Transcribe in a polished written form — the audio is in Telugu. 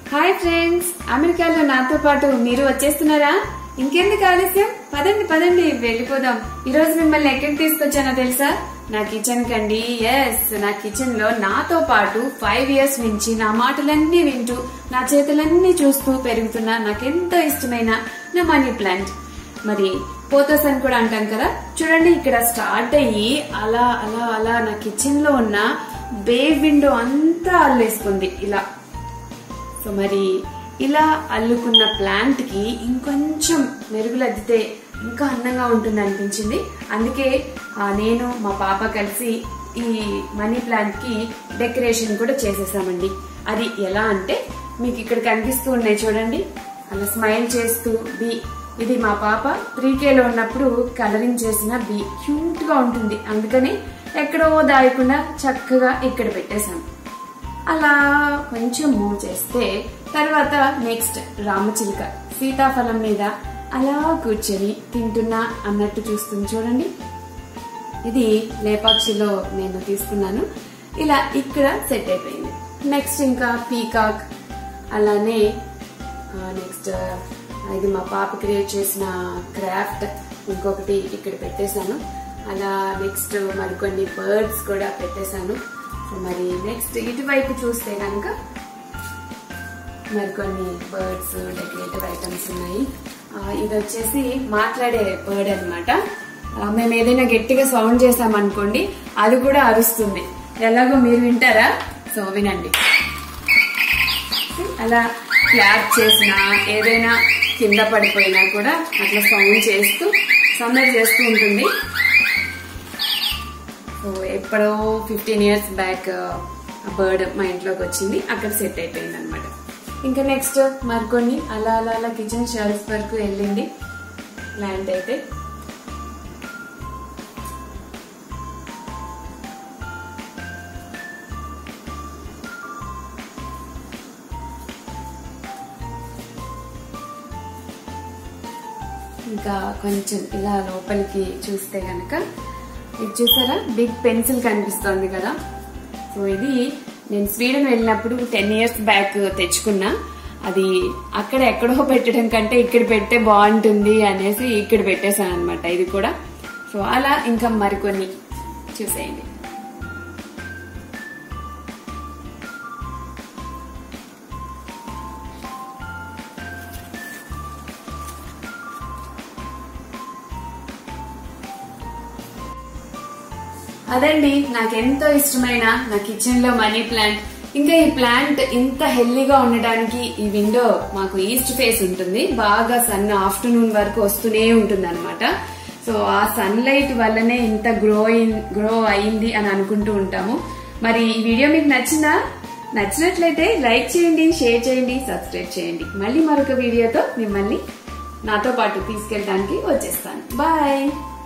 హాయ్ ఫ్రెండ్స్, అమెరికాలో నాతో పాటు మీరు వచ్చేస్తున్నారా? ఇంకెందుకు ఆలస్యం, పదండి పదండి వెళ్ళిపోదాం. ఈ రోజు మిమ్మల్ని ఎక్కడికి తీసుకొచ్చానో తెలుసా? నా కిచెన్ కండి. ఎస్, నా కిచెన్ లో నాతో పాటు 5 years నుంచి నా మాటలన్నీ వింటూ నా చేతులన్నీ చూస్తూ పెరుగుతున్న నాకెంతో ఇష్టమైన నా మనీ ప్లాంట్. మరి పోతోస్ అని కూడా అంటాం కదా. చూడండి, ఇక్కడ స్టార్ట్ అయ్యి అలా అలా అలా నా కిచెన్ లో ఉన్న బే విండో అంతా అల్లేసుకుంది ఇలా. సో మరి ఇలా అల్లుకున్న ప్లాంట్ కి ఇంకొంచెం మెరుగులద్దితే ఇంకా అందంగా ఉంటుంది అనిపించింది. అందుకే నేను మా పాప కలిసి ఈ మనీ ప్లాంట్ కి డెకరేషన్ కూడా చేసేసామండి. అది ఎలా అంటే మీకు ఇక్కడ కనిపిస్తూ ఉన్నాయి చూడండి, అలా స్మైల్ చేస్తూ బి. ఇది మా పాప 3K లో ఉన్నప్పుడు కలరింగ్ చేసిన బి. క్యూట్ గా ఉంటుంది, అందుకని ఎక్కడో దాయకుండా చక్కగా ఇక్కడ పెట్టేశాం. అలా కొంచెం మూవ్ చేస్తే తర్వాత నెక్స్ట్ రామచిలుక సీతాఫలం మీద అలా కూర్చొని తింటున్నా అన్నట్టు చూస్తుంది చూడండి. ఇది లేపాక్షిలో నేను తీసుకున్నాను. ఇలా ఇక్కడ సెట్ అయిపోయింది. నెక్స్ట్ ఇంకా పీకాక్, అలానే నెక్స్ట్ ఇది మా పాప క్రియేట్ చేసిన క్రాఫ్ట్ ఇంకొకటి ఇక్కడ పెట్టేశాను. అలా నెక్స్ట్ మరికొన్ని బర్డ్స్ కూడా పెట్టేశాను. మరి నెక్స్ట్ ఇటువైపు చూస్తే కనుక మరికొన్ని బర్డ్స్ డెకరేటివ్ ఐటమ్స్ ఉన్నాయి. ఇది వచ్చేసి మాట్లాడే బర్డ్ అనమాట. మేము ఏదైనా గట్టిగా సౌండ్ చేసామనుకోండి అది కూడా అరుస్తుంది. ఎలాగో మీరు వింటారా? సో వినండి. అలా క్లాప్ చేసినా ఏదైనా కింద పడిపోయినా కూడా అట్లా సౌండ్ చేస్తూ సందడి చేస్తూ ఉంటుంది. సో ఎప్పుడో 15 years బ్యాక్ బర్డ్ మా ఇంట్లోకి వచ్చింది, అక్కడ సెట్ అయిపోయింది అనమాట. ఇంకా నెక్స్ట్ మరికొన్ని అలా అలా అలా కిచెన్ షెల్ఫ్ వరకు వెళ్ళింది ప్లాంట్ అయితే. ఇంకా కొంచెం ఇలా లోపలికి చూస్తే గనక ఇది చూసారా, బిగ్ పెన్సిల్ కనిపిస్తోంది కదా. సో ఇది నేను స్వీడన్ వెళ్ళినప్పుడు 10 years బ్యాక్ తెచ్చుకున్నా. అది అక్కడ ఎక్కడో పెట్టడం కంటే ఇక్కడ పెడితే బాగుంటుంది అనేసి ఇక్కడ పెట్టేశాను అనమాట ఇది కూడా. సో అలా ఇంకా మరికొన్ని చూసేయండి. అదండి నాకెంతో ఇష్టమైన నా కిచెన్ లో మనీ ప్లాంట్. ఇంకా ఈ ప్లాంట్ ఇంత హెల్దీగా ఉండడానికి ఈ విండో మాకు ఈస్ట్ ఫేస్ ఉంటుంది. బాగా సన్ ఆఫ్టర్నూన్ వరకు వస్తూనే ఉంటుంది అనమాట. సో ఆ సన్ లైట్ వల్లనే ఇంత గ్రో అయింది అని అనుకుంటూ ఉంటాము. మరి ఈ వీడియో మీకు నచ్చిందా? నచ్చినట్లయితే లైక్ చేయండి, షేర్ చేయండి, సబ్స్క్రైబ్ చేయండి. మళ్ళీ మరొక వీడియోతో మిమ్మల్ని నాతో పాటు తీసుకెళ్ళడానికి వచ్చేస్తాను. బాయ్.